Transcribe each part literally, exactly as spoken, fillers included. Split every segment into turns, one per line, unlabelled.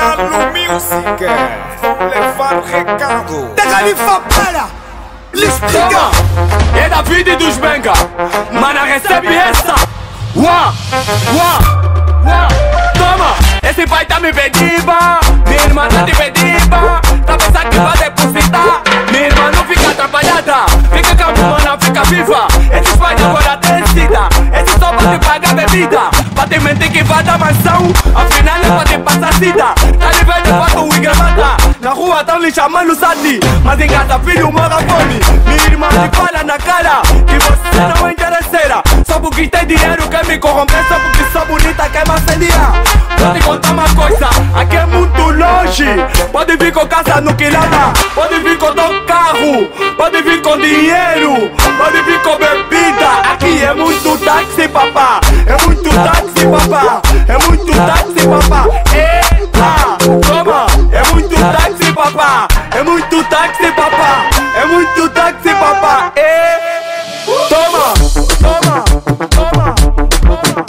Nalo Music, levar o recado.
Da Califa para lhe explicar.
É da vida dos Benga, mana recebe essa. Uá, uá, uá. Toma, esse pai tá me pedindo, minha irmã tá te pedindo. Tá pensando que vai depositar, minha irmã não fica atrapalhada. Fica calma, mana, fica viva. Esses pais agora decidam, esses só pra te pagar bebida. Pra te mentir que vai dar mansão, afinal é pra te passar cida. Tá de velho, fato e gravata. Na rua tão lhe chamando Sadi, mas em casa filho mora fome. Minha irmã te fala na cara que você não é interesseira. Só porque tem dinheiro quer me corromper, só porque sou bonita quer me assediar. Vou te contar uma coisa, aqui é muito longe. Pode vir com casa no quilada, pode vir com teu carro, pode vir com dinheiro, pode vir com bebida. Aqui é muito táxi, papá, é muito táxi, papá, é muito táxi, papá. Eita, toma, é muito táxi, papá, é muito táxi, papá, é muito táxi, papá. E toma, toma, toma, toma.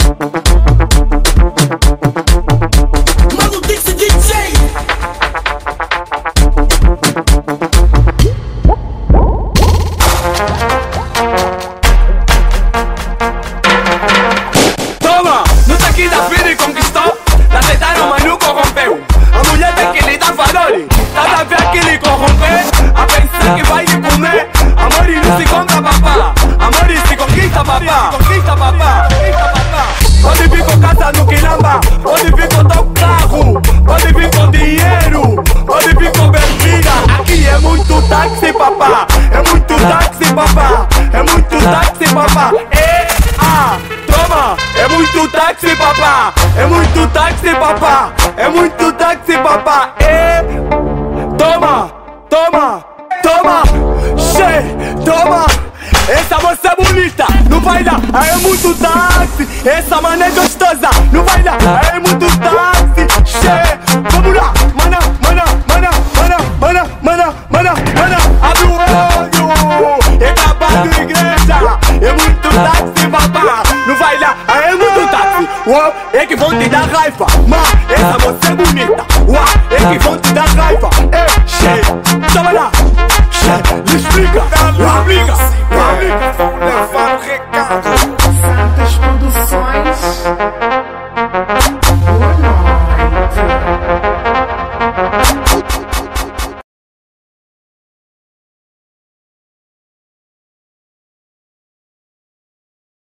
Mano Dixie D J.
Toma, não tá aqui da vida e conquistou. Tá tentando, mas não corrompeu. A mulher tem que lhe dar valor. Tá a ver que lhe corromper, a pensar que vai lhe comer. Amor e não se compra, papá. Amor e se conquista, papá. Conquista, papá. Conquista, papá. Pode vir com casa no quilamba, pode vir com teu carro, pode vir com dinheiro, pode vir com bebida. Aqui é muito táxi, papá, é muito táxi, papá, é muito táxi, papá. E ah, toma, é muito táxi, papá, é muito táxi, papá, é muito táxi, papá. E toma, toma, toma, che, toma. Essa moça é bonita, não vai dar, aí é muito táxi. Essa mana é gostosa, não vai dar, aí é muito táxi. Che, vamos lá, mana, mana, mana, mana, mana, mana, mana, mana. Abre o olho, é trabalho de igreja, é muito táxi, papá. Não vai dar, aí é muito táxi. Uau, é que vão te dar raiva, mas essa moça é bonita. Uau, é que vão te